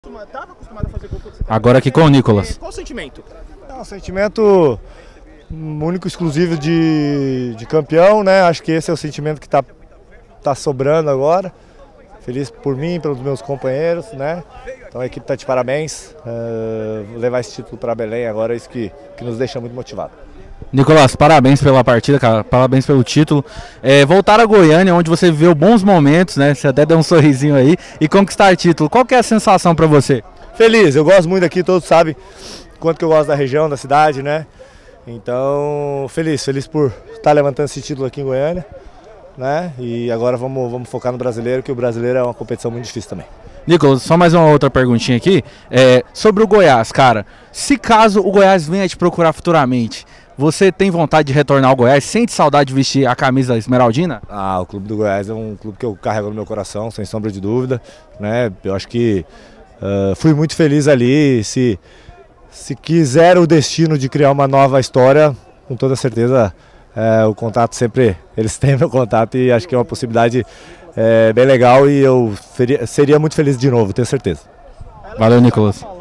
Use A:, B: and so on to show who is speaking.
A: Estava acostumado a fazer gol quando você
B: Agora aqui com o Nicolas.
A: Qual o sentimento?
C: É um sentimento único, exclusivo de campeão, né? Acho que esse é o sentimento que tá sobrando agora. Feliz por mim, pelos meus companheiros, né? Então a equipe está de parabéns. Levar esse título para Belém agora é isso que nos deixa muito motivado.
B: Nicolas, parabéns pela partida, cara. Parabéns pelo título. Voltar a Goiânia, onde você viveu bons momentos, né? Você até deu um sorrisinho aí, e conquistar título. Qual que é a sensação para você?
C: Feliz, eu gosto muito daqui, todos sabem quanto que eu gosto da região, da cidade, né? Então, feliz por estar levantando esse título aqui em Goiânia, né? E agora vamos focar no brasileiro, que o brasileiro é uma competição muito difícil também.
B: Nicolas, só mais uma outra perguntinha aqui. Sobre o Goiás, cara. Se caso o Goiás venha te procurar futuramente, você tem vontade de retornar ao Goiás? Sente saudade de vestir a camisa esmeraldina?
C: O clube do Goiás é um clube que eu carrego no meu coração, sem sombra de dúvida, né? Eu acho que fui muito feliz ali. Se quiser o destino de criar uma nova história, com toda certeza o contato sempre, eles têm meu contato, e acho que é uma possibilidade bem legal, e eu seria muito feliz de novo, tenho certeza.
B: Valeu, Nicolas.